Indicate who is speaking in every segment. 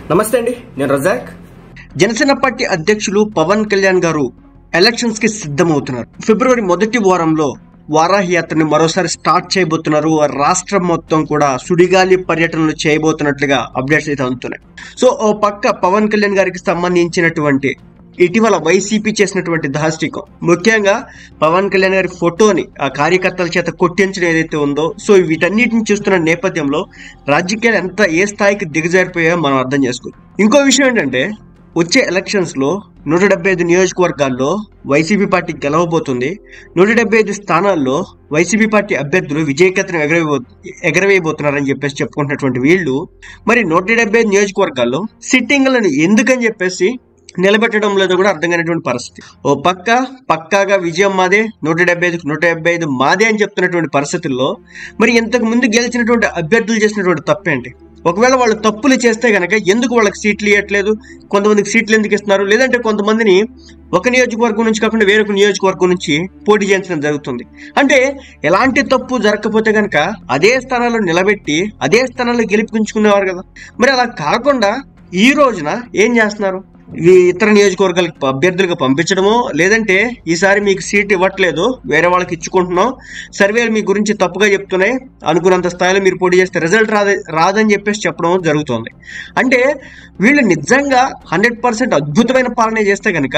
Speaker 1: నమస్తే అండి, నేను రజాక్.
Speaker 2: జనసేన పార్టీ అధ్యక్షులు పవన్ కళ్యాణ్ గారు ఎలక్షన్స్ కి సిద్ధమవుతున్నారు. ఫిబ్రవరి మొదటి వారంలో వారాహి యాత్రని మరోసారి స్టార్ట్ చేయబోతున్నారు. రాష్ట్రం మొత్తం కూడా సుడిగాలి పర్యటనలు చేయబోతున్నట్లుగా అప్డేట్స్ అయితే అందుతున్నాయి. సో ఓ పక్క పవన్ కళ్యాణ్ గారికి సంబంధించినటువంటి ఇటీవల వైసీపీ చేసినటువంటి దాష్టికం, ముఖ్యంగా పవన్ కళ్యాణ్ గారి ఫోటోని ఆ కార్యకర్తల చేత కొట్టించడం ఏదైతే ఉందో, సో వీటన్నిటిని చూస్తున్న నేపథ్యంలో రాజకీయాలు ఏ స్థాయికి దిగజారిపోయాయో మనం అర్థం చేసుకోవచ్చు. ఇంకో విషయం ఏంటంటే, వచ్చే ఎలక్షన్స్ లో 175 నియోజకవర్గాల్లో వైసీపీ పార్టీ గెలవబోతుంది. 175 స్థానాల్లో వైసీపీ పార్టీ అభ్యర్థులు విజయకేతనం ఎగరవేయబోతున్నారని చెప్పుకుంటున్నటువంటి వీళ్ళు మరి 175 నియోజకవర్గాల్లో సిట్టింగ్లను ఎందుకని నిలబెట్టడం లేదో కూడా అర్థం కానిటువంటి పరిస్థితి. ఓ పక్కాగా విజయం మాదే, 175 మాదే అని చెప్తున్నటువంటి పరిస్థితుల్లో మరి ఇంతకు ముందు గెలిచినటువంటి అభ్యర్థులు చేసినటువంటి తప్పేంటి? ఒకవేళ వాళ్ళు తప్పులు చేస్తే గనక ఎందుకు వాళ్ళకి సీట్లు ఇవ్వట్లేదు, కొంతమందికి సీట్లు ఎందుకు ఇస్తున్నారు, లేదంటే కొంతమందిని ఒక నియోజకవర్గం నుంచి కాకుండా వేరొక నియోజకవర్గం నుంచి పోటీ చేయించడం జరుగుతుంది. అంటే ఎలాంటి తప్పు జరగకపోతే గనక అదే స్థానాల్లో నిలబెట్టి అదే స్థానాల్లో గెలిపించుకునేవారు కదా. మరి అలా కాకుండా ఈ రోజున ఏం చేస్తున్నారు? ఇతర నియోజకవర్గాలకు అభ్యర్థులుగా పంపించడమో, లేదంటే ఈసారి మీకు సీట్ ఇవ్వట్లేదు, వేరే వాళ్ళకి ఇచ్చుకుంటున్నాం, సర్వేలు మీ గురించి తప్పుగా చెప్తున్నాయి, అనుకున్నంత స్థాయిలో మీరు పోటీ చేస్తే రిజల్ట్ రాదని చెప్పడం జరుగుతుంది. అంటే వీళ్ళు నిజంగా 100% అద్భుతమైన పాలన చేస్తే కనుక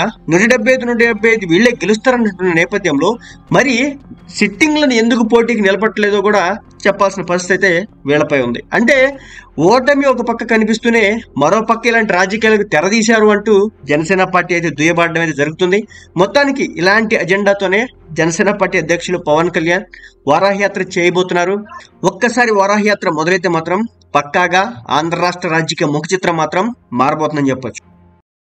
Speaker 2: 175 వీళ్ళే గెలుస్తారన్నటువంటి నేపథ్యంలో మరి సిట్టింగ్లను ఎందుకు పోటీకి నిలబట్టలేదో కూడా చెప్పాల్సిన పరిస్థితి అయితే వీళ్ళపై ఉంది. అంటే ఓటమి ఒక పక్క కనిపిస్తూనే మరో పక్క ఇలాంటి రాజకీయాలకు తెరదీశారు అంటూ జనసేన పార్టీ అయితే దుయ్యబడడం అయితే జరుగుతుంది. మొత్తానికి ఇలాంటి అజెండాతోనే జనసేన పార్టీ అధ్యక్షులు పవన్ కళ్యాణ్ వారాహి యాత్ర చేయబోతున్నారు. ఒక్కసారి వారాహి యాత్ర మొదలైతే మాత్రం పక్కాగా ఆంధ్ర రాష్ట్ర రాజకీయ ముఖ చిత్రం మాత్రం మారబోతుందని చెప్పొచ్చు.